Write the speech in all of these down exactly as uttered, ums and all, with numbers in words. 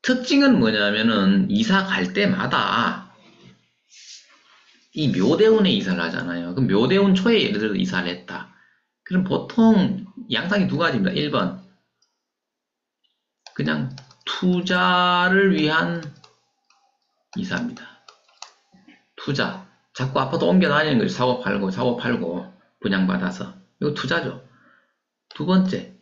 특징은 뭐냐면은 이사 갈 때마다 이 묘대운에 이사를 하잖아요. 그럼 묘대운 초에 예를 들어 이사를 했다. 그럼 보통 양상이 두 가지입니다. 일 번 그냥 투자를 위한 이사입니다. 투자. 자꾸 아파트 옮겨 다니는 거죠. 사고 팔고 사고 팔고 분양받아서. 이거 투자죠. 두 번째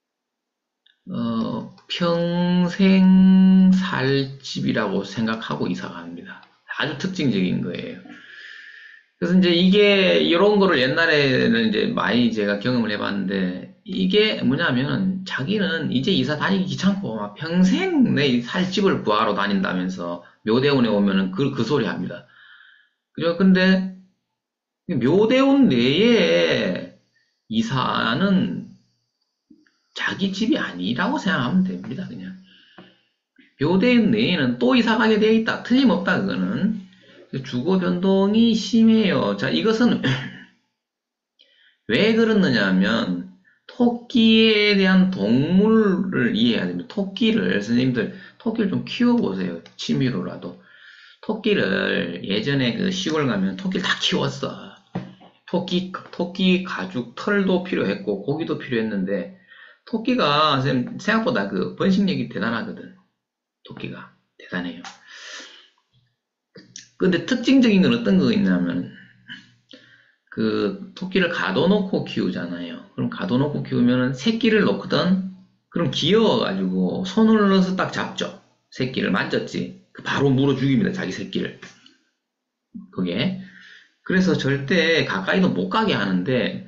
어, 평생 살 집이라고 생각하고 이사 갑니다. 아주 특징적인 거예요. 그래서 이제 이게 이런 거를 옛날에는 이제 많이 제가 경험을 해봤는데 이게 뭐냐면 자기는 이제 이사 다니기 귀찮고 막 평생 내 살 집을 구하러 다닌다면서 묘대원에 오면은 그, 그 소리 합니다. 그죠? 근데 묘대원 내에 이사는 자기 집이 아니라고 생각하면 됩니다. 그냥 묘대원 내에는 또 이사 가게 되어 있다. 틀림없다. 그거는 주거 변동이 심해요. 자, 이것은 왜 그렇느냐 하면 토끼에 대한 동물을 이해해야 됩니다. 토끼를 선생님들 토끼를 좀 키워보세요. 취미로라도. 토끼를 예전에 그 시골 가면 토끼를 다 키웠어. 토끼 토끼 가죽 털도 필요했고 고기도 필요했는데 토끼가 선생님 생각보다 그 번식력이 대단하거든. 토끼가 대단해요. 근데 특징적인 건 어떤 거 있냐면 그 토끼를 가둬놓고 키우잖아요. 그럼 가둬놓고 키우면은 새끼를 놓거든. 그럼 귀여워가지고 손을 넣어서 딱 잡죠. 새끼를 만졌지. 바로 물어 죽입니다. 자기 새끼를. 그게. 그래서 절대 가까이도 못 가게 하는데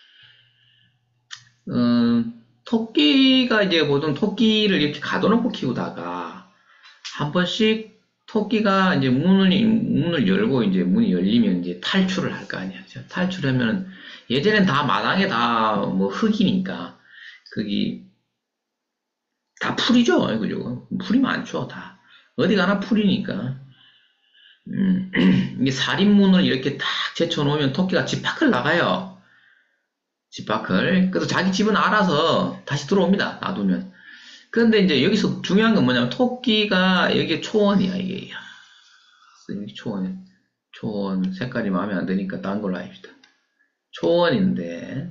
어, 토끼가 이제 보통 토끼를 이렇게 가둬놓고 키우다가 한 번씩 토끼가 이제 문을, 문을 열고 이제 문이 열리면 이제 탈출을 할 거 아니야. 탈출하면 예전엔 다 마당에 다 뭐 흙이니까 거기 다 풀이죠. 그죠? 풀이 많죠. 다. 어디 가나 풀이니까. 음, 이게 살인문을 이렇게 딱 제쳐놓으면 토끼가 집 밖을 나가요. 집 밖을. 그래서 자기 집은 알아서 다시 들어옵니다. 놔두면. 그런데 이제 여기서 중요한 건 뭐냐면 토끼가 여기에 초원이야. 이게. 초원, 초원 색깔이 마음에 안 드니까 딴 걸로 합시다. 초원인데,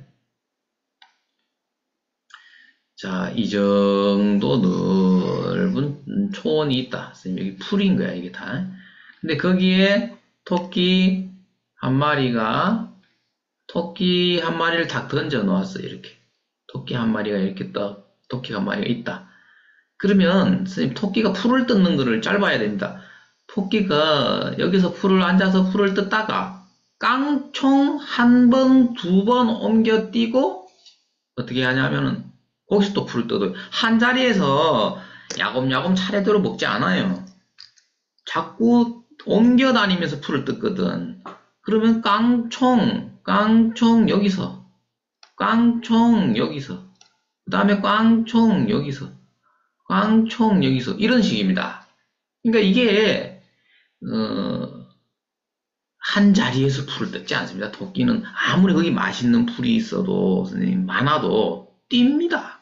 자, 이 정도 넓은 초원이 있다. 여기 풀인 거야, 이게 다. 근데 거기에 토끼 한 마리가, 토끼 한 마리를 딱 던져 놓았어, 이렇게. 토끼 한 마리가 이렇게 떠, 토끼 한 마리가 있다. 그러면, 선생님, 토끼가 풀을 뜯는 거를 잘 봐야 됩니다. 토끼가 여기서 풀을 앉아서 풀을 뜯다가 깡총 한 번, 두 번 옮겨 뛰고 어떻게 하냐면은 거기서 또 풀을 뜯어요. 한 자리에서 야곱야곱 차례대로 먹지 않아요. 자꾸 옮겨 다니면서 풀을 뜯거든. 그러면 깡총, 깡총 여기서, 깡총 여기서, 그 다음에 깡총 여기서, 깡총 여기서 이런 식입니다. 그러니까 이게 어, 한 자리에서 풀을 뜯지 않습니다. 토끼는 아무리 거기 맛있는 풀이 있어도 선생님 많아도 뜁니다.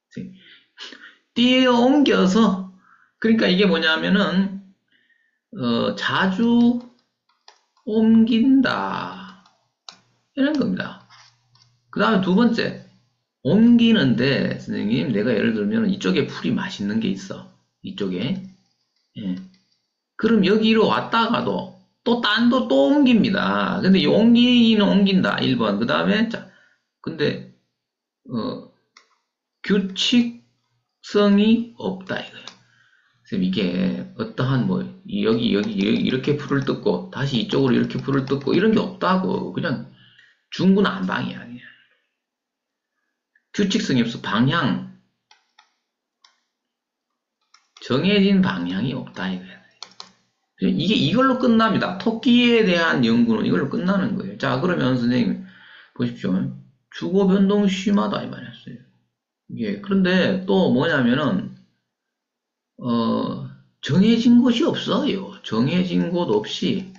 뛰어 옮겨서 그러니까 이게 뭐냐면은 어, 자주 옮긴다 이런 겁니다. 그 다음에 두 번째 옮기는데 선생님 내가 예를 들면 이쪽에 풀이 맛있는 게 있어. 이쪽에 예. 그럼 여기로 왔다가도 또 딴 도 또 옮깁니다. 근데 이 옮기는 옮긴다. 일 번. 그 다음에, 자, 근데, 어, 규칙성이 없다. 이거예요. 그래서 이게 어떠한 뭐, 여기, 여기, 여기 이렇게 풀을 뜯고, 다시 이쪽으로 이렇게 풀을 뜯고, 이런 게 없다고. 그냥 중구난방이야. 그냥. 규칙성이 없어. 방향. 정해진 방향이 없다. 이거야. 이게 이걸로 끝납니다. 토끼에 대한 연구는 이걸로 끝나는 거예요. 자, 그러면 선생님 보십시오. 주거 변동 심하다 이 말이었어요. 이게 그런데 또 뭐냐면은 어, 정해진 곳이 없어요. 정해진 곳 없이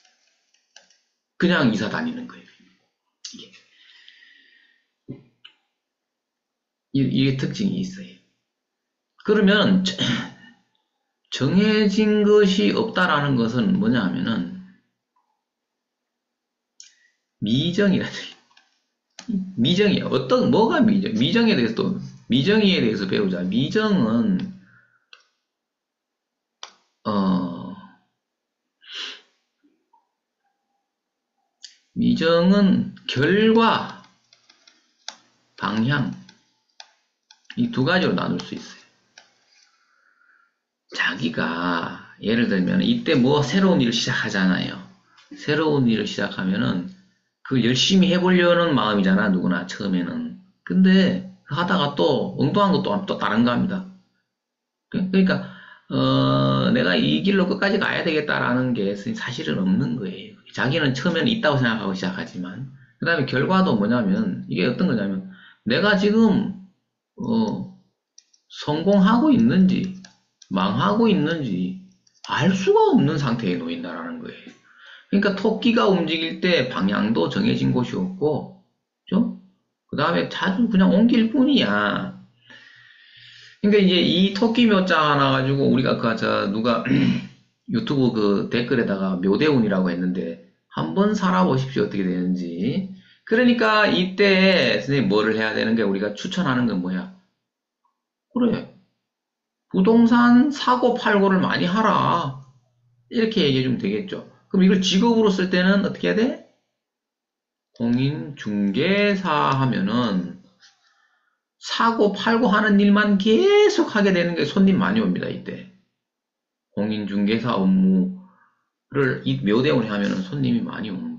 그냥 이사 다니는 거예요. 이게 이게 특징이 있어요. 그러면 정해진 것이 없다라는 것은 뭐냐 하면은 미정이라는 미정이야. 어떤 뭐가 미정? 미정에 대해서 또 미정에 대해서 배우자. 미정은 어 미정은 결과, 방향 이 두 가지로 나눌 수 있어요. 자기가 예를 들면 이때 뭐 새로운 일을 시작하잖아요. 새로운 일을 시작하면은 그 열심히 해보려는 마음이잖아, 누구나 처음에는. 근데 하다가 또 엉뚱한 것도 또 다른 거 합니다. 그러니까 어, 내가 이 길로 끝까지 가야 되겠다라는 게 사실은 없는 거예요. 자기는 처음에는 있다고 생각하고 시작하지만 그 다음에 결과도 뭐냐면 이게 어떤 거냐면 내가 지금 어, 성공하고 있는지 망하고 있는지 알 수가 없는 상태에 놓인다라는 거예요. 그러니까 토끼가 움직일 때 방향도 정해진 곳이 없고, 그죠? 그 다음에 자주 그냥 옮길 뿐이야. 그러니까 이제 이 토끼 묘자 하나 가지고 우리가 그, 저, 누가 유튜브 그 댓글에다가 묘대운이라고 했는데, 한번 살아보십시오. 어떻게 되는지. 그러니까 이때 선생님 뭐를 해야 되는 게 우리가 추천하는 건 뭐야? 그래. 부동산 사고 팔고를 많이 하라. 이렇게 얘기해 주면 되겠죠. 그럼 이걸 직업으로 쓸 때는 어떻게 해야 돼? 공인중개사 하면은 사고 팔고 하는 일만 계속 하게 되는 게 손님 많이 옵니다. 이때 공인중개사 업무를 이 묘대원이 하면은 손님이 많이 옵니다.